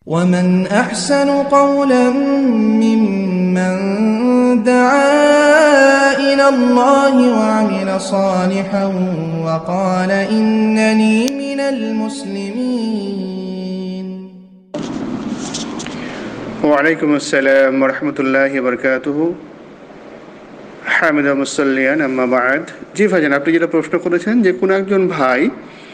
ومن أحسن قولا ممن دعا إلى الله وعمل صالحا وقال إنني من المسلمين. ওয়ালাইকুম আসসালাম ওয়া রাহমাতুল্লাহি ওয়া বারাকাতুহু। হামিদা মুসাল্লিয়ান আম্মা বা'দ। জি ভাইজান, আপনি যেটা প্রশ্ন করেছেন যে কোন একজন ভাই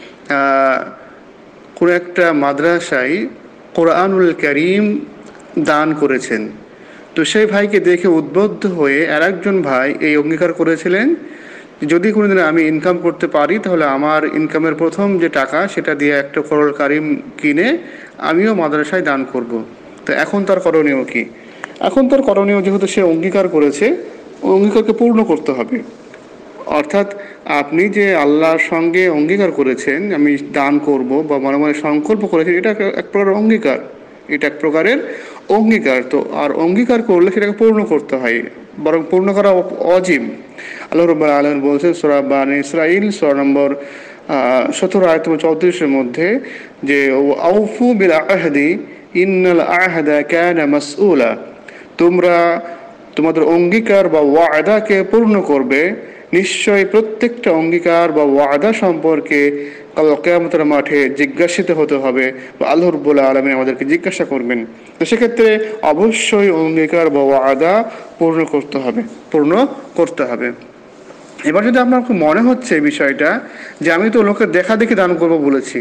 কোন একটা মাদ্রাসায় কোরআনুল কারীম দান করেছেন, তো সেই ভাইকে দেখে উদ্বুদ্ধ হয়ে আরেকজন ভাই এই অঙ্গীকার করেছিলেন যদি কোনোদিন আমি ইনকাম করতে পারি তাহলে আমার ইনকামের প্রথম যে টাকা সেটা দিয়ে একটা কোরআনুল কারীম কিনে আমিও মাদ্রাসায় দান করব। তো এখন তার করণীয় কি? এখন তার করণীয়, যেহেতু সে অঙ্গীকার করেছে, অঙ্গীকারকে পূর্ণ করতে হবে। অর্থাৎ আপনি যে আল্লাহর সঙ্গে অঙ্গীকার করেছেন আমি দান করব বা মনে মনে সংকল্প করেছেন, এটা এক প্রকার অঙ্গীকার, এটা এক প্রকারের অঙ্গীকার। তো আর অঙ্গীকার করলে সেটাকে পূর্ণ করতে হয়, বরং পূর্ণ করা অজীব। আল্লাহ রাব্বুল আলামিন বলছেন সূরা বানী ইসরাঈল সূরা নম্বর 17 আয়াত 34 মধ্যে যে আউফু বিল আহদি ইন্নাল আহদা কানা মাসউলা, তোমরা তোমাদের অঙ্গীকার বা ওয়াদাকে পূর্ণ করবে, নিশ্চয়ই প্রত্যেকটা অঙ্গীকার বা ওয়াদা সম্পর্কে কাল কিয়ামতের মাঠে জিজ্ঞাসিত হতে হবে বা আল্লাহ রাব্বুল আলামিন আমাদেরকে জিজ্ঞাসা করবেন। তো সেক্ষেত্রে অবশ্যই অঙ্গীকার বা ওয়াদা পূর্ণ করতে হবে। এবার যদি আপনার মনে হচ্ছে বিষয়টা যে আমি তো লোকের দেখা দেখি দান করব বলেছি,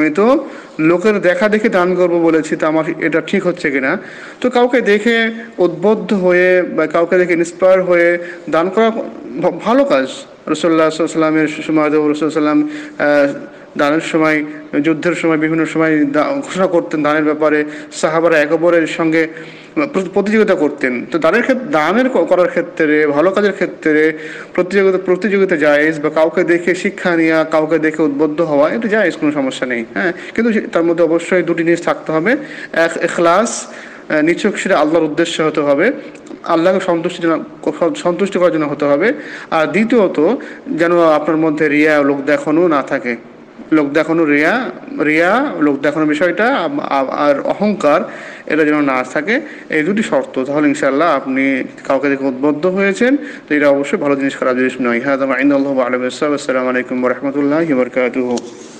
তো আমার এটা ঠিক হচ্ছে কিনা, তো কাউকে দেখে উদ্বুদ্ধ হয়ে বা কাউকে দেখে ইন্সপায়ার হয়ে দান করা ভালো কাজ। রাসূলুল্লাহ সাল্লাল্লাহু আলাইহি ওয়াসাল্লামের সময় রাসূলুল্লাহ সাল্লাম দানের সময়, যুদ্ধের সময় বিভিন্ন সময় ঘোষণা করতেন দানের ব্যাপারে, সাহাবারা একে অপরের সঙ্গে প্রতিযোগিতা করতেন। তো দানের করার ক্ষেত্রে, ভালো কাজের ক্ষেত্রে প্রতিযোগিতা জায়েজ, বা কাউকে দেখে শিক্ষা নেওয়া, কাউকে দেখে উদ্বুদ্ধ হওয়া, এটা জায়েজ, কোনো সমস্যা নেই। হ্যাঁ, কিন্তু তার মধ্যে অবশ্যই দুটি জিনিস থাকতে হবে। এক, ইখলাস, নিছক সেটা আল্লাহর উদ্দেশ্য হতে হবে, আল্লাহকে সন্তুষ্টি করার জন্য হতে হবে। আর দ্বিতীয়ত, যেন আপনার মধ্যে রিয়া, লোক দেখানো না থাকে। লোক দেখানোর বিষয়টা আর অহংকার, এটা যেন না থাকে, এই দুটি শর্ত। তাহলে ইনশাআল্লাহ আপনি কাউকে দেখে উদ্বুদ্ধ হয়েছেন, তো এটা অবশ্যই ভালো জিনিস, খারাপ জিনিস নয়। হ্যাঁ, আসসালামু আলাইকুম ওয়া রাহমাতুল্লাহি ওয়া বারাকাতুহু।